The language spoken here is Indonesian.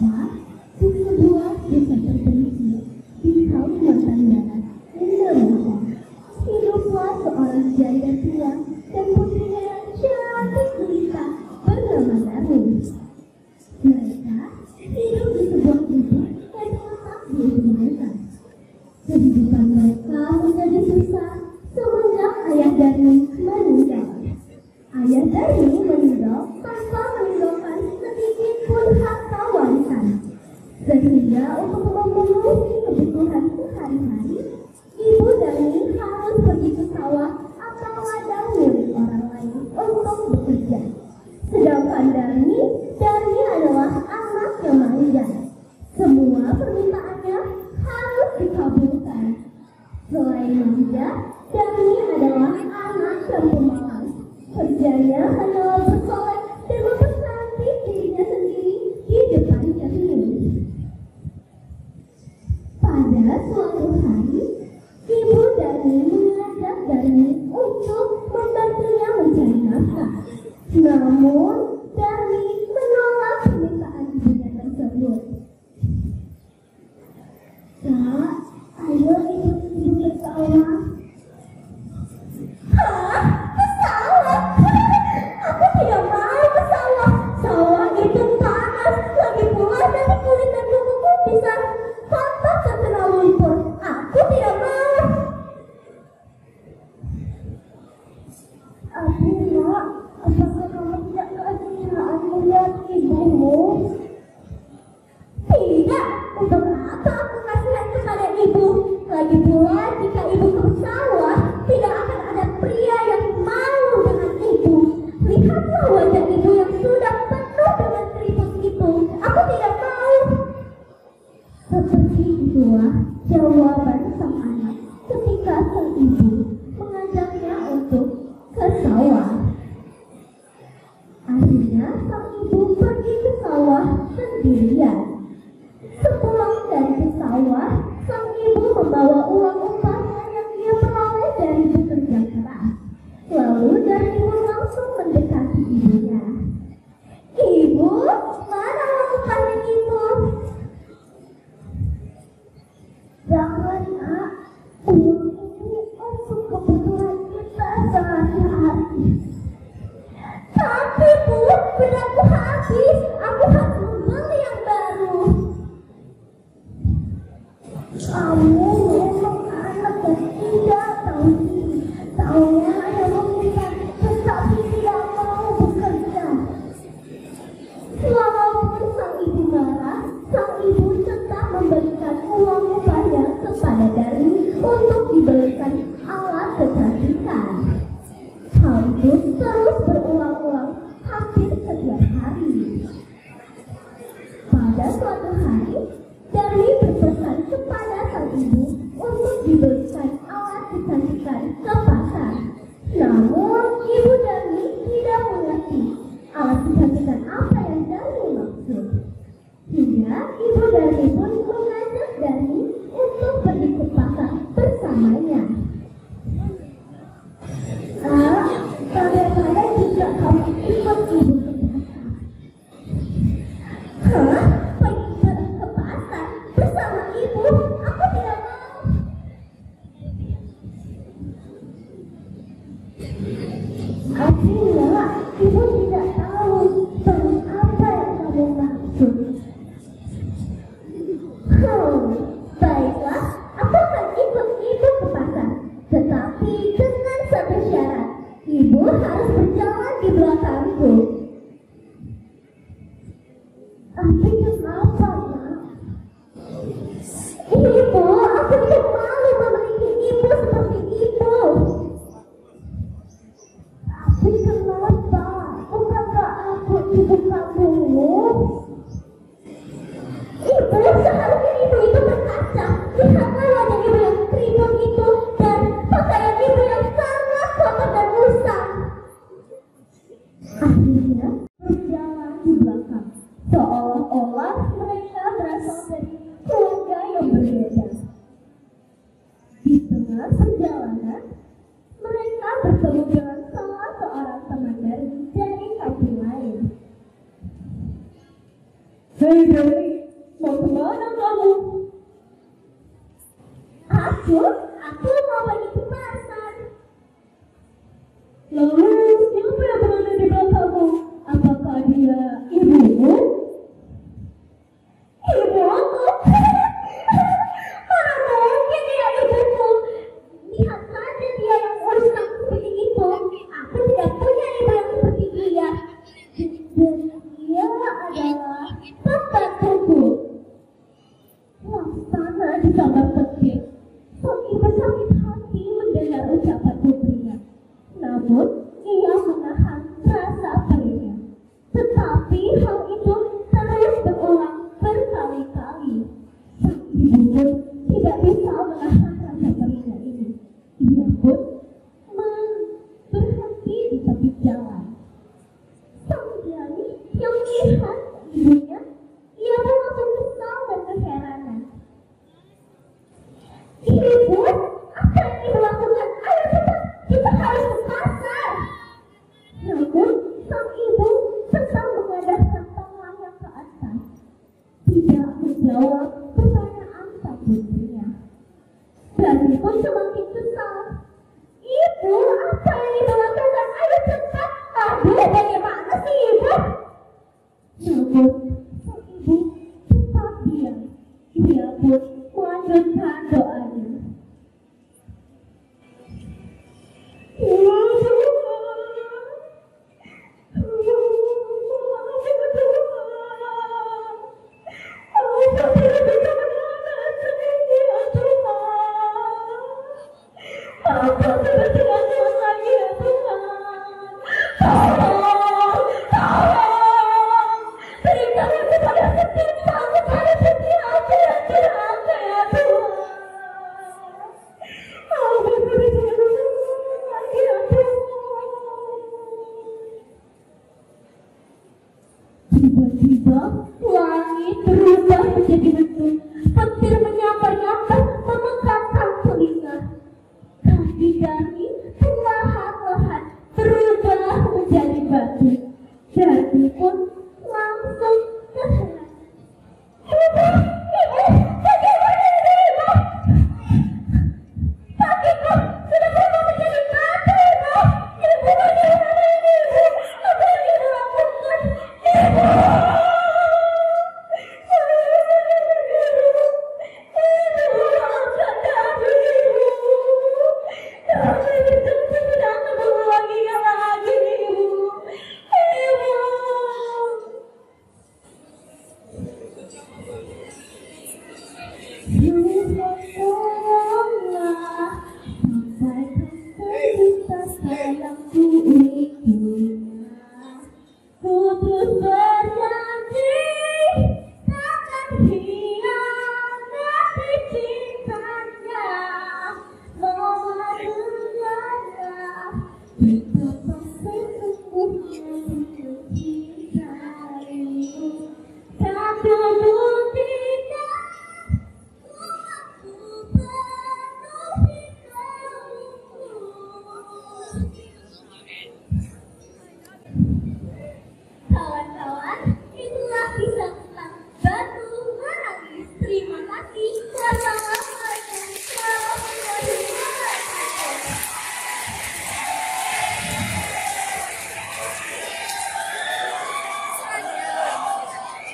Terdapat di sebuah desa terpencil di Kalimantan Barat, Indonesia. Hiduplah seorang janda tua dan putrinya yang cantik gurita bernama Darwin. Mereka hidup di sebuah gubuk yang terletak di ujung desa. Kehidupan mereka menjadi susah semenjak ayah Darwin meninggal. Ayah Darwin meninggal tanpa meninggalkan sedikit pun harta warisan, sehingga untuk memenuhi kebutuhan sehari-hari, ibu Darwin harus pergi ke sawah atau ladang milik orang lain untuk bekerja. Sedangkan Darwin adalah anak yang manja. Semua permintaannya harus dikabulkan. Selain manja, Darwin adalah anak yang pemalas. Kerjanya hanyalah bersolek dan mempercantik dirinya sendiri di depan cermin. Pada suatu hari, ibu Darwin mengajak Darwin untuk membantunya mencari nafkah. Namun, Darwin menolak permintaan ibunya tersebut. "Kak, ayo ikut ibu ke sawah." "Hah? Ke sawah? Aku tidak mau ke sawah. Sawah itu panas, lagi pula nanti kulit dan kukuku bisa patah terkena lumpur. Aku tidak mau." "Abila, apakah kamu tidak kasihan melihat ibumu?" "Tidak, untuk apa aku kasihan kepada ibu? Lagi pula jika ibu ke sawah, tidak akan ada pria yang mau dengan ibu. Lihatlah wajah ibu yang sudah penuh dengan keriput itu. Aku tidak mau." Seperti itulah jawaban sang anak ketika sang ibu mengajaknya untuk ke sawah. Akhirnya sang ibu pergi ke sawah sendirian. Sepulang dari sawah, sang ibu membawa uang upahnya yang ia peroleh dari bekerja keras. Lalu Darwin langsung mendekati ibunya. "Ibu, mana uang upahnya itu?" "Jangan, Nak. Uang ini untuk kebutuhan kita sehari-hari." "Tapi Bu, benarku habis. Aku harus membeli yang baru." "Kamu memang anak yang tidak tahu diri. Taunya hanya meminta tetapi tidak mau bekerja." Walaupun sang ibu marah, sang ibu tetap memberikan uang upahnya kepada Darwin untuk dibelikan alat kecantikan. Hal itu terus berulang-ulang hampir setiap hari. Pada suatu hari, Darwin berpesan kepada sang ibu untuk dibelikan alat kecantikan ke pasar. Namun, ibu Darwin tidak mengerti alat kecantikan apa yang Darwin maksud. Hingga ibu Darwin pun mengajak Darwin untuk pergi ke pasar bersamanya. Bagaimana jika kamu ikut ibu ke pasar?" "Hah? Pergi ke pasar bersama ibu? Aku tidak mau." "Akhirnya ibu tidak tahu apa yang kamu maksud." Baiklah, aku akan ikut ibu ke pasar. Tetapi dengan satu syarat, ibu harus berjalan di belakangku." "Tapi kenapa, Nak?" "Ibu, aku tidak malu memiliki ibu seperti ibu." "Tapi kenapa? Bukankah aku ibu kamu?" "Ibu, seharusnya ibu itu berkaca. Lihatlah wajah ibu yang keriput itu dan pakaian ibu yang sangat kotor dan rusak." Akhirnya berjalan di belakang, seolah-olah mereka berasal dari keluarga yang berbeda. Di tengah perjalanan, mereka bertemu dengan salah seorang teman dari kampung lain. "Hei Darwin, kemana kamu? Aku mau pergi ke pasar. Lalu siapa yang berada di belakangmu? Apakah dia ibumu? Ibu aku? Mana mungkin dia ibuku? Lihat saja dia yang urus aku seperti itu. Aku tidak punya ibu yang seperti dia. Dan dia adalah pembantuku. Laksana disambar petir. Sang ibu sakit hati mendengar ucapan putrinya. Namun ia menahan rasa perihnya. Tetapi hal itu terus berulang berkali-kali. Sang ibu pun tidak bisa menahan rasa perihnya ini. Ia pun berhenti di tepi jalan. Sang Jani yang melihat ibunya, ia pun langsung kesal dan keheranan. Ibu, apa yang ibu lakukan? Ayo cepat, kita harus ke pasar. Namun sang ibu tetap mengadahkan tangannya ke atas, tidak menjawab pertanyaan sang putrinya. Jani pun semakin kesal. Ibu, apa yang ibu lakukan? Ayo cepat. Aduh, bagaimana sih ibu? Namun sang ibu tetap diam. Ia pun melanjutkan doanya. Tiba-tiba langit berubah menjadi mendung. Petir menyambar-nyambar memekakkan telinga. Kaki Jani perlahan-lahan berubah menjadi batu. Jani pun langsung terhentak. Ibu, bagaimana ini ibu? Kakiku sudah berubah menjadi batu ibu. Ibu, bagaimana ini ibu? Apa yang ibu lakukan? Ibu.